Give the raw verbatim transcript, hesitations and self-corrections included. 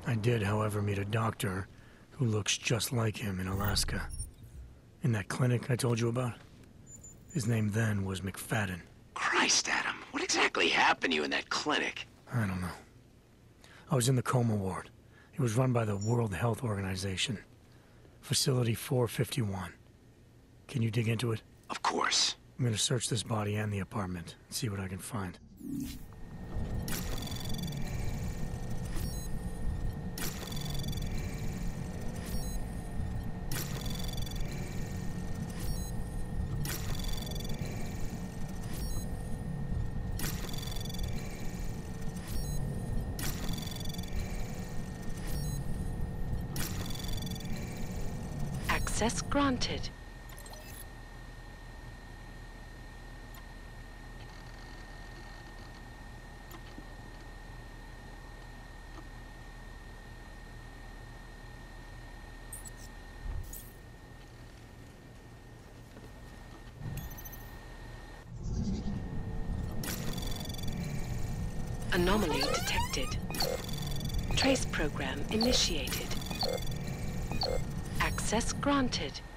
I did, however, meet a doctor who looks just like him in Alaska. In that clinic I told you about. His name then was McFadden. Christ, Adam, what exactly happened to you in that clinic? I don't know. I was in the coma ward. It was run by the World Health Organization. Facility four fifty-one. Can you dig into it? Of course. I'm gonna search this body and the apartment and see what I can find. Access granted. Anomaly detected. Trace program initiated. Access granted.